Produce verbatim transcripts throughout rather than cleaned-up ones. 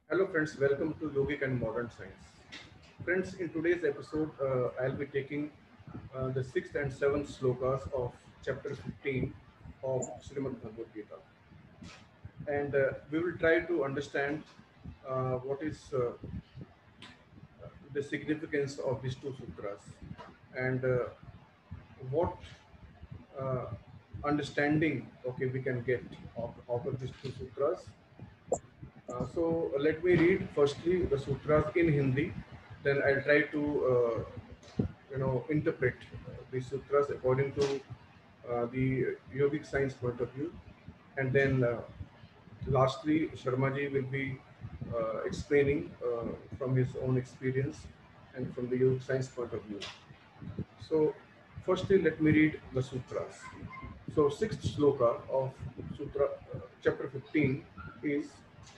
Hello friends, welcome to Yogic and Modern Science. Friends, in today's episode, uh, I'll be taking uh, the sixth and seventh slokas of chapter fifteen of Srimad Bhagavad Gita. And uh, we will try to understand uh, what is uh, the significance of these two sutras and uh, what uh, understanding okay we can get of, out of these two sutras. Uh, so let me read firstly the sutras in Hindi, then I'll try to uh, you know interpret uh, the sutras according to uh, the yogic science point of view, and then uh, lastly Sharmaji will be uh, explaining uh, from his own experience and from the yogic science point of view. So firstly, let me read the sutras. So sixth sloka of sutra uh, chapter fifteen is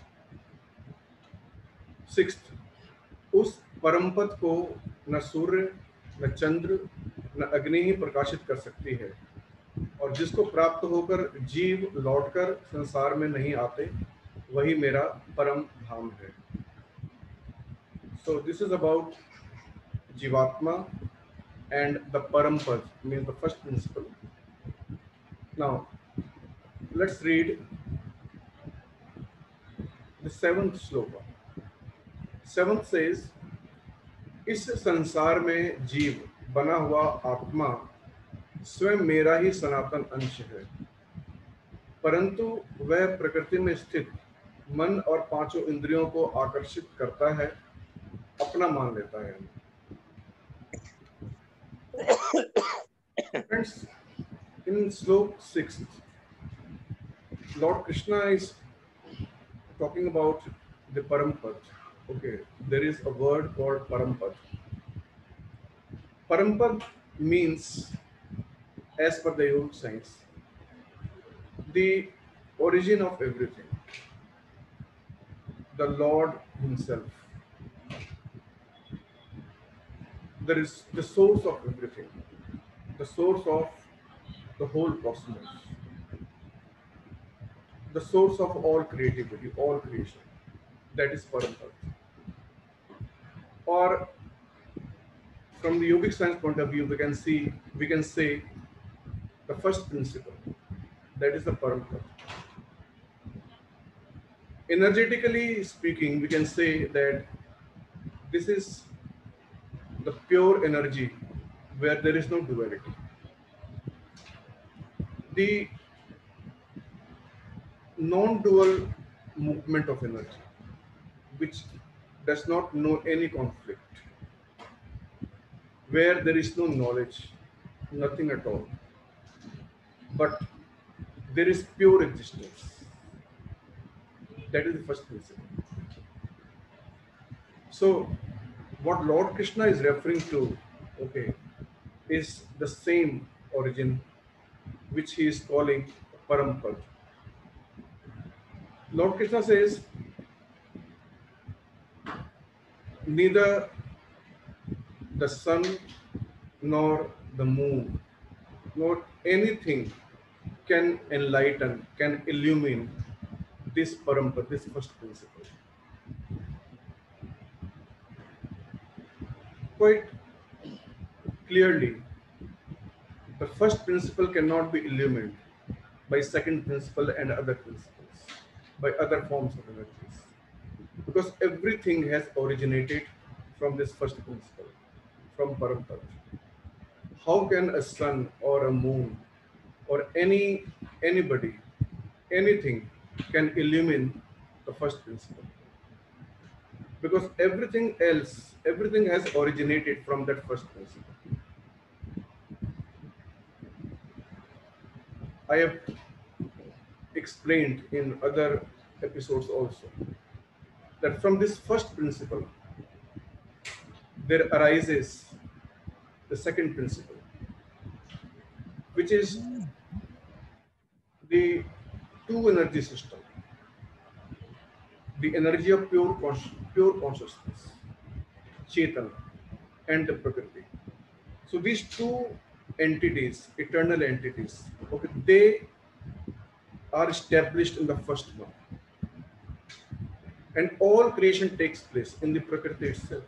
sixth. उस परम पद को न सूर्य न चंद्र न अग्नि ही प्रकाशित कर सकती है और जिसको प्राप्त होकर जीव लौटकर संसार में नहीं आते वही मेरा परम धाम है. So this is about Jivatma and the Param Pad, means the first principle. Now let's read the seventh sloka. Seventh says, इस संसार में जीव बना हुआ आत्मा स्वयं मेरा ही सनातन अंश है, परंतु वह प्रकृति में स्थित मन और पांचों इंद्रियों को आकर्षित करता है, अपना मान लेता है. Friends, in slok sixth, Lord Krishna is talking about the Parampad. Okay, there is a word called Parampad. Parampad means, as per the yoga science, the origin of everything, the Lord Himself. There is the source of everything, the source of the whole cosmos, the source of all creativity, all creation. That is Parampad. Or from the yogic science point of view, we can see, we can say the first principle, that is the Parampad. Energetically speaking, we can say that this is the pure energy where there is no duality. The non-dual movement of energy, which does not know any conflict, where there is no knowledge, nothing at all, but there is pure existence. That is the first principle. So, what Lord Krishna is referring to, okay, is the same origin which he is calling Parampad. Lord Krishna says, neither the sun nor the moon nor anything can enlighten, can illumine this Parampad, this first principle. Quite clearly, the first principle cannot be illumined by second principle and other principles, by other forms of energies, because everything has originated from this first principle, from Parampad. How can a sun or a moon or any anybody, anything can illumine the first principle? Because everything else, everything has originated from that first principle. I have explained in other episodes also that from this first principle there arises the second principle, which is the two energy system, the energy of pure consci- pure consciousness, Chetan, and the Prakriti. So these two entities, eternal entities, okay, they are established in the first one. and all creation takes place in the Prakriti itself.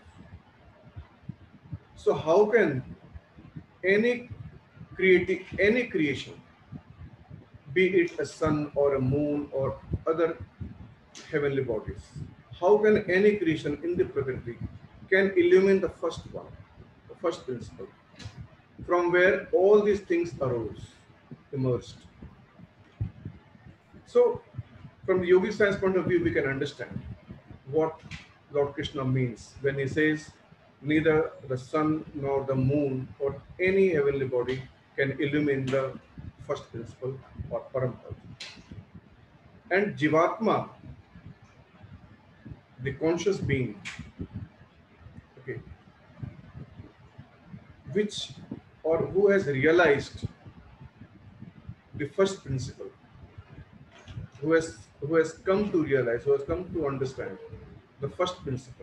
So how can any creative any creation, be it a sun or a moon or other heavenly bodies, how can any creation in the Prakriti can illumine the first one, the first principle, from where all these things arose, emerged? So, from the yogic science point of view, we can understand what Lord Krishna means when he says, neither the sun nor the moon or any heavenly body can illumine the first principle or Parampara. And Jivatma, the conscious being, okay, which or who has realized the first principle, who has who has come to realize, who has come to understand the first principle,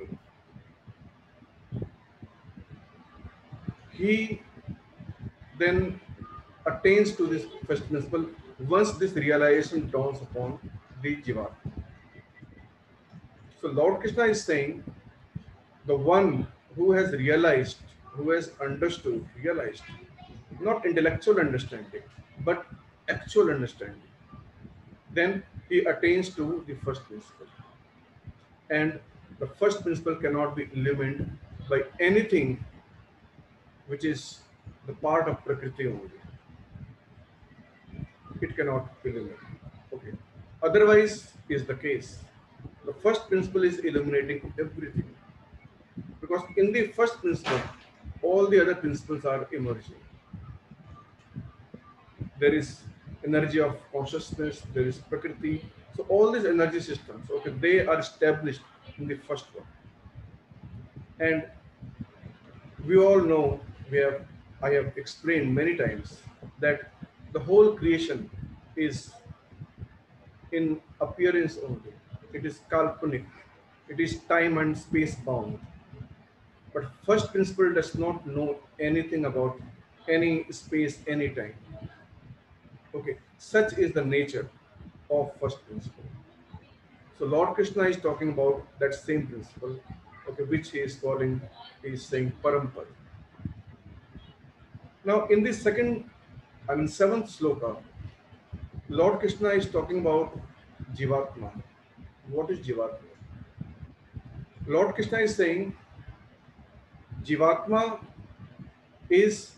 he then attains to this first principle once this realization dawns upon the Jiva. So Lord Krishna is saying the one who has realized, who has understood, realized, not intellectual understanding, but actual understanding, then he attains to the first principle. And the first principle cannot be illumined by anything which is the part of Prakriti only. It cannot be illuminated. Okay. Otherwise is the case. The first principle is illuminating everything. Because in the first principle, all the other principles are emerging. There is energy of consciousness, there is Prakriti. So all these energy systems, okay, they are established in the first one. And we all know, we have I have explained many times that the whole creation is in appearance only. It is kalpanic. It is time and space bound. But first principle does not know anything about any space, any time. Okay, such is the nature of first principle. So Lord Krishna is talking about that same principle, okay, which he is calling, he is saying Parampara. Now in the second, I mean seventh sloka, Lord Krishna is talking about Jivatma. What is Jivatma? Lord Krishna is saying Jivatma is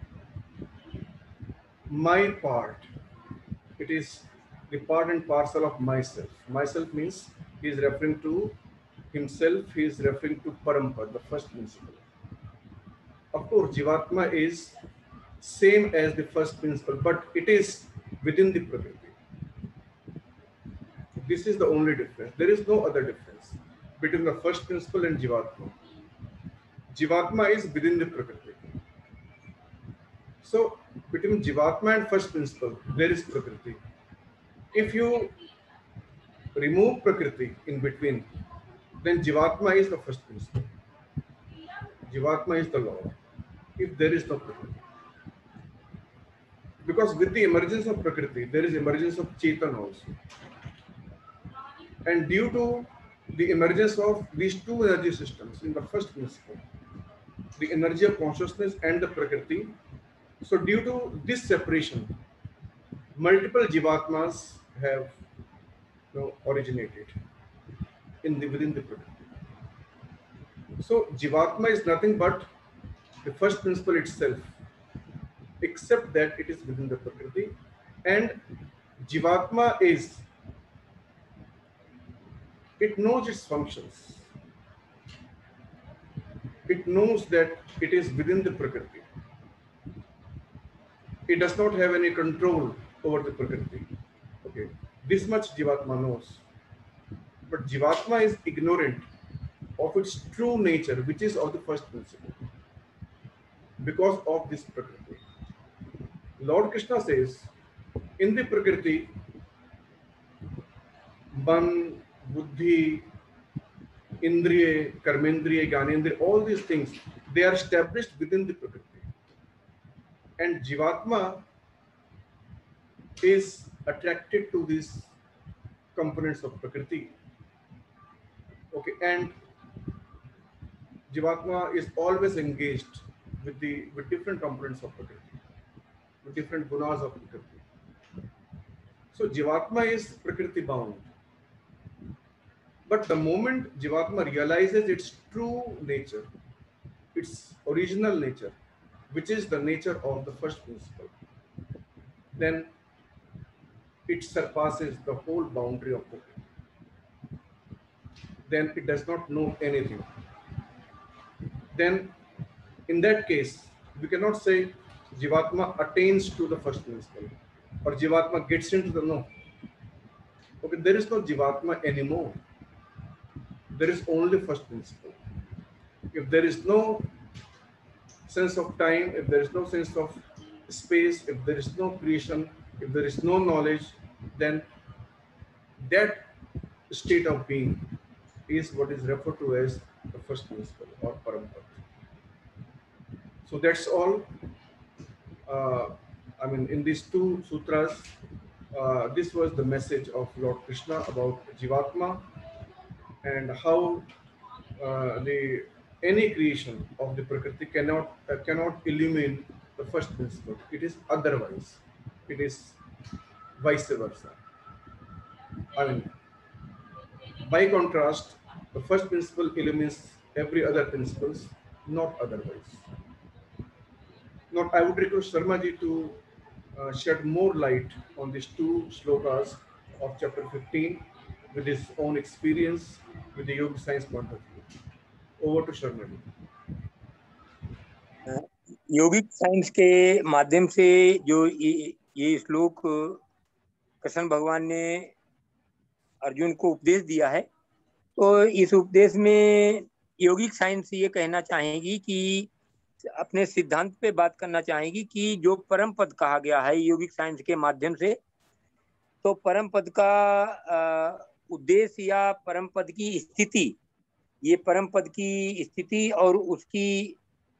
my part. It is the part and parcel of myself. Myself means he is referring to himself, he is referring to Parampara, the first principle. Of course, Jivatma is same as the first principle, but it is within the Prakriti. This is the only difference. There is no other difference between the first principle and Jivatma. Jivatma is within the Prakriti. So, between Jivatma and first principle, there is Prakriti. If you remove Prakriti in between, then Jivatma is the first principle. Jivatma is the Lord. If there is no Prakriti. Because with the emergence of Prakriti, there is emergence of Chetan also. And due to the emergence of these two energy systems in the first principle, the energy of consciousness and the Prakriti, so due to this separation, multiple Jivatmas have, you know, originated in the within the Prakriti. So Jivatma is nothing but the first principle itself, except that it is within the Prakriti. And Jivatma is, it knows its functions. It knows that it is within the Prakriti. It does not have any control over the Prakriti. Okay, this much Jivatma knows. But Jivatma is ignorant of its true nature, which is of the first principle, because of this Prakriti. Lord Krishna says, in the Prakriti, Man, Buddhi, Indriya, Karmendriya, Gyanendriya, all these things, they are established within the Prakriti. And Jivatma is attracted to these components of Prakriti. Okay, and Jivatma is always engaged with the with different components of Prakriti, with different gunas of Prakriti. So Jivatma is Prakriti bound. But the moment Jivatma realizes its true nature, its original nature, which is the nature of the first principle, then it surpasses the whole boundary of Prakriti. Then it does not know anything. Then, in that case, we cannot say Jivatma attains to the first principle or Jivatma gets into the no. Okay, there is no Jivatma anymore. There is only first principle. If there is no sense of time, if there is no sense of space, if there is no creation, if there is no knowledge, then that state of being is what is referred to as the first principle or Parampara. So that's all. Uh, I mean, in these two sutras, uh, this was the message of Lord Krishna about Jivatma and how uh, the any creation of the Prakriti cannot uh, cannot illumine the first principle. It is otherwise. It is vice versa. I mean, by contrast, the first principle illumines every other principles, not otherwise. Now, I would request Sharma ji to uh, shed more light on these two slokas of chapter fifteen with his own experience with the yoga science point of view. Over to Sharma ji. Yogic science के माध्यम से जो ये, ये श्लोक कृष्ण भगवान ने अर्जुन को उपदेश दिया है, तो इस उपदेश में योगिक साइंस ये कहना चाहेगी कि अपने सिद्धांत पे बात करना चाहेगी कि जो परम पद कहा गया है योगिक साइंस के माध्यम से, तो परम पद का उद्देश्य या परम पद की स्थिति, ये परम पद की स्थिति और उसकी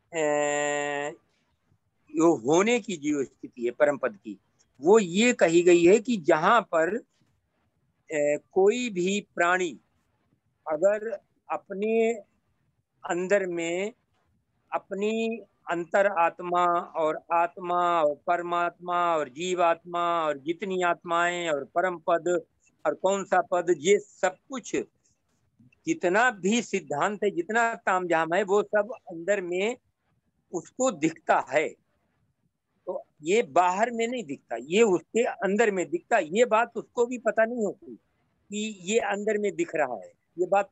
जो होने की जो स्थिति है परम पद की, वो ये कही गई है कि जहां पर ए, कोई भी प्राणी अगर अपने अंदर में अपनी अंतर आत्मा और आत्मा और परमात्मा और जीवात्मा और जितनी आत्माएं और परम पद और कौन सा पद, ये सब कुछ जितना भी सिद्धांत है, जितना तामझाम है, वो सब अंदर में उसको दिखता है। तो ये बाहर में नहीं दिखता, ये उसके अंदर में दिखता। ये बात उसको भी पता नहीं होती कि ये अंदर में दिख रहा है, ये बात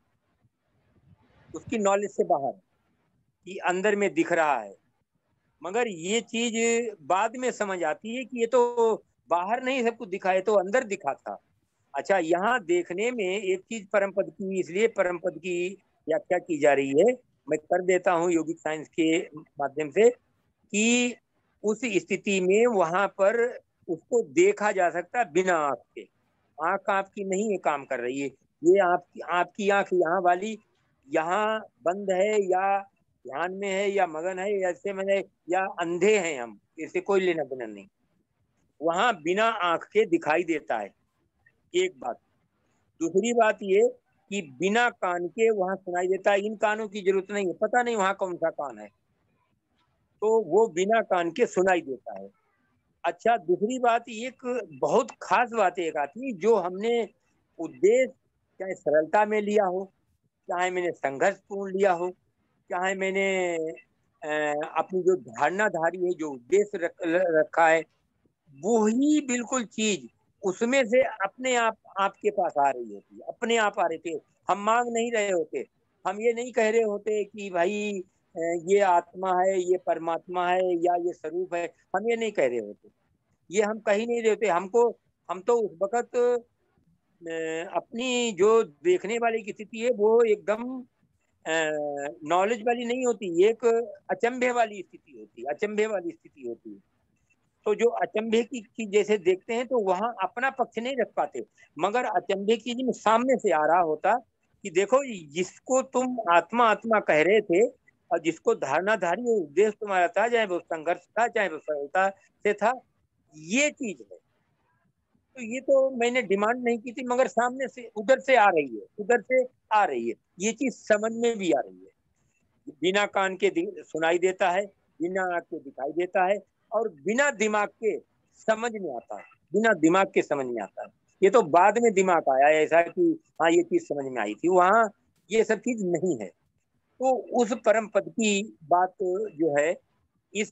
उसकी नॉलेज से बाहर है कि अंदर में दिख रहा है। मगर ये चीज बाद में समझ आती है कि ये तो बाहर नहीं सब कुछ दिखा है, तो अंदर दिखा था। अच्छा, यहाँ देखने में एक चीज परम पद की, इसलिए परम पद की व्याख्या की जा रही है, मैं कर देता हूँ योगिक साइंस के माध्यम से, कि उस स्थिति में वहां पर उसको देखा जा सकता है बिना आंख के। आंख आपकी नहीं है काम कर रही है, ये आपकी आपकी आंख यहाँ वाली यहाँ बंद है या ध्यान में है या मगन है, ऐसे मैंने या अंधे हैं हम, इससे कोई लेना देना नहीं। वहां बिना आंख के दिखाई देता है, एक बात। दूसरी बात ये कि बिना कान के वहां सुनाई देता है। इन कानों की जरूरत नहीं है, पता नहीं वहां कौन सा कान है, तो वो बिना कान के सुनाई देता है। अच्छा, दूसरी बात, एक बहुत खास बात एक आती है, जो हमने उद्देश्य चाहे सरलता में लिया हो, चाहे मैंने संघर्षपूर्ण लिया हो, चाहे मैंने अपनी जो धारणाधारी है, जो उद्देश्य रख, रखा है, वो ही बिल्कुल चीज उसमें से अपने आप आपके पास आ रही होती है, अपने आप आ रही थी। हम मांग नहीं रहे होते, हम ये नहीं कह रहे होते कि भाई ये आत्मा है, ये परमात्मा है या ये स्वरूप है, हम ये नहीं कह रहे होते, ये हम कहीं नहीं रहे होते। हमको हम तो उस वक्त अपनी जो देखने वाली की स्थिति है वो एकदम नॉलेज वाली नहीं होती, एक अचंभे वाली स्थिति होती है, अचंभे वाली स्थिति होती है। तो जो अचंभे की चीज जैसे देखते हैं तो वहां अपना पक्ष नहीं रख पाते, मगर अचंभे की चीज सामने से आ रहा होता कि देखो, जिसको तुम आत्मा आत्मा कह रहे थे और जिसको धारणाधारी उद्देश्य तुम्हारा था, चाहे वो संघर्ष था, चाहे वो सरलता से था, ये चीज है। तो ये तो मैंने डिमांड नहीं की थी, मगर सामने से उधर से आ रही है, उधर से आ रही है, ये चीज समझ में भी आ रही है। बिना कान के सुनाई देता है, बिना आँख के दिखाई देता है, और बिना दिमाग के समझ में आता है, बिना दिमाग के समझ में आता है। ये तो बाद में दिमाग आया ऐसा कि हाँ ये चीज समझ में आई थी, वहां ये सब चीज नहीं है। तो उस परम पद की बात जो है इस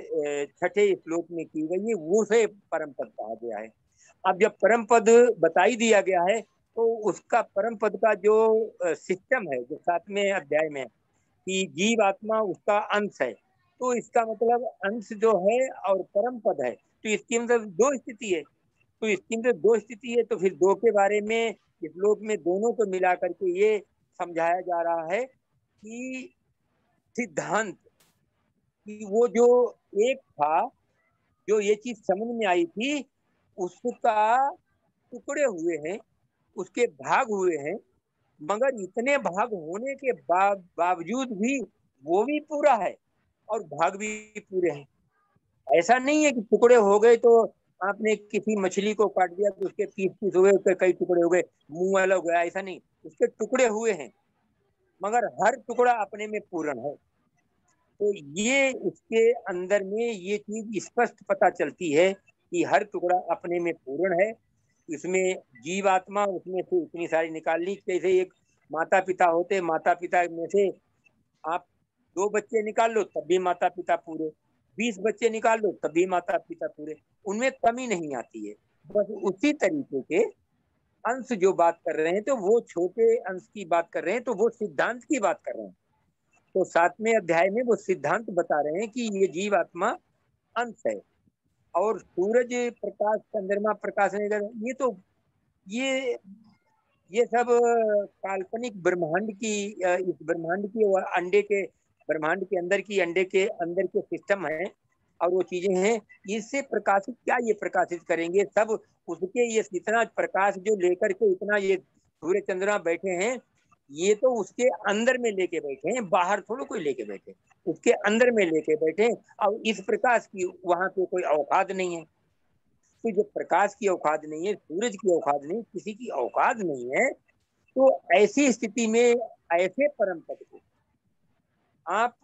छठे श्लोक में की गई है, वो से परम पद कहा गया है। अब जब परम पद बता ही दिया गया है तो उसका परम पद का जो सिस्टम है, जो सातवें अध्याय में कि जीव आत्मा उसका अंश है, तो इसका मतलब अंश जो है और परम पद है, तो इसकी मतलब दो स्थिति है। तो इसकी मतलब दो स्थिति है, तो फिर दो के बारे में श्लोक में दोनों को मिला करके ये समझाया जा रहा है कि सिद्धांत कि वो जो एक था, जो ये चीज समझ में आई थी, उसका टुकड़े हुए हैं, उसके भाग हुए हैं, मगर इतने भाग होने के बा, बावजूद भी वो भी पूरा है और भाग भी पूरे हैं। ऐसा नहीं है कि टुकड़े हो गए तो आपने किसी मछली को काट दिया तो उसके पीस पीस हुए, उसके कई टुकड़े हो गए, मुंह अलग हो गया, ऐसा नहीं, उसके टुकड़े हुए हैं मगर हर टुकड़ा अपने में पूर्ण है। तो ये उसके अंदर में ये चीज स्पष्ट पता चलती है कि हर टुकड़ा अपने में पूर्ण है। इसमें जीवात्मा उसमें से इतनी सारी निकाल ली, जैसे एक माता पिता होते, माता पिता में से आप दो बच्चे निकाल लो तब भी माता पिता पूरे, बीस बच्चे निकाल लो तब भी माता पिता पूरे, उनमें कमी नहीं आती है। बस उसी तरीके के अंश जो बात कर रहे हैं तो वो छोटे अंश की बात कर रहे हैं, तो वो सिद्धांत की बात कर रहे हैं। तो सातवें अध्याय में वो सिद्धांत बता रहे हैं कि ये जीवात्मा अंश है और सूरज प्रकाश चंद्रमा प्रकाश ये तो ये ये सब काल्पनिक ब्रह्मांड की, इस ब्रह्मांड की अंडे के ब्रह्मांड के अंदर की अंडे के अंदर के सिस्टम है और वो चीजें हैं, इससे प्रकाशित क्या ये प्रकाशित करेंगे सब उसके, ये इतना प्रकाश जो लेकर के इतना ये सूर्य चंद्रमा बैठे हैं, ये तो उसके अंदर में लेके बैठे हैं, बाहर थोड़ा कोई लेके बैठे, उसके अंदर में लेके बैठे। और इस प्रकाश की वहां पे कोई औकात नहीं है, तो जब प्रकाश की औकात नहीं है, सूरज की औकात नहीं, किसी की औकात नहीं है, तो ऐसी स्थिति में ऐसे परम पद को आप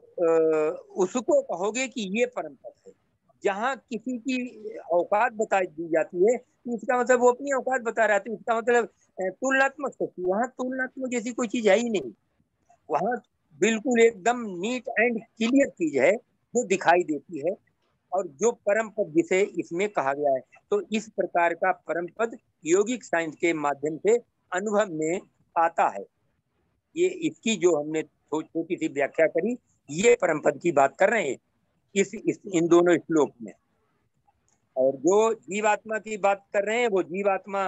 उसको कहोगे कि ये परम पद है। जहाँ किसी की औकात बता दी जाती है तो इसका मतलब वो अपनी औकात बता रहा है, इसका मतलब तुलनात्मक शक्ति, वहाँ तुलनात्मक जैसी कोई चीज है ही नहीं, वहाँ बिल्कुल एकदम नीट एंड क्लियर चीज है जो दिखाई देती है और जो परम पद जिसे इसमें कहा गया है। तो इस प्रकार का परम पद योगिक साइंस के माध्यम से अनुभव में आता है। ये इसकी जो हमने छोटी सी व्याख्या करी, ये परम पद की बात कर रहे हैं इस, इस इन दोनों श्लोक में। और जो जीवात्मा की बात कर रहे हैं वो जीवात्मा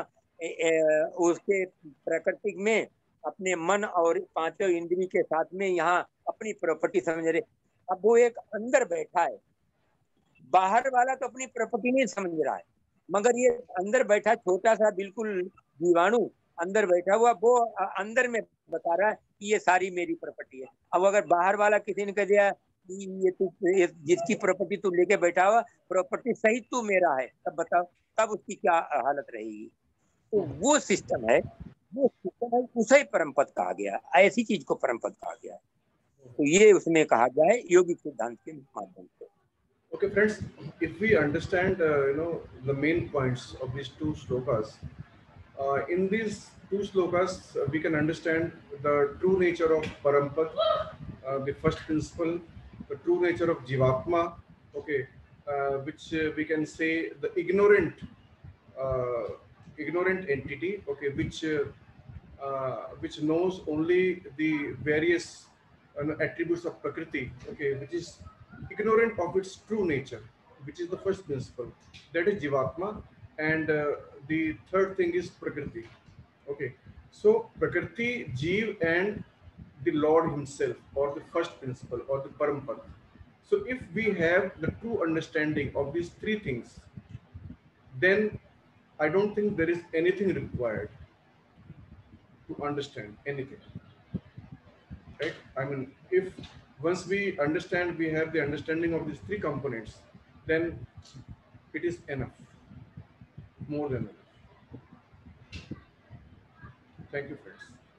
उसके प्राकृतिक में अपने मन और पांचों इंद्रिय के साथ में यहाँ अपनी प्रॉपर्टी समझ रहे। अब वो एक अंदर बैठा है, बाहर वाला तो अपनी प्रॉपर्टी नहीं समझ रहा है, मगर ये अंदर बैठा छोटा सा बिल्कुल जीवाणु अंदर बैठा हुआ वो अंदर में बता रहा है कि ये सारी मेरी प्रॉपर्टी है। अब अगर बाहर वाला किसी ने कह दिया ये तू जिसकी प्रॉपर्टी तू लेके बैठा हुआ प्रॉपर्टी सही तू मेरा है, तब बताओ तब उसकी क्या हालत रहेगी। तो वो सिस्टम है, वो सिस्टम है, उसे परम पद कहा गया, ऐसी चीज को परम पद कहा गया। तो ये उसमें कहा गया है योगिक सिद्धांत के माध्यम से। Okay, friends, if we understand, uh, you know, the main points of these two shlokas, uh, in these two shlokas, uh, we can understand the true nature of Parampad, uh, the first principle, the true nature of Jivatma, okay, uh, which uh, we can say the ignorant, uh, ignorant entity, okay, which uh, uh, which knows only the various uh, attributes of Prakriti, okay, which is ignorant of its true nature, which is the first principle. That is Jivatma. And uh, the third thing is Prakriti. Okay. So Prakriti, Jeev, and the Lord Himself, or the first principle, or the Parampad. So if we have the true understanding of these three things, then I don't think there is anything required to understand anything. Right? I mean, if once we understand, we have the understanding of these three components, then it is enough. more than enough. Thank you, friends.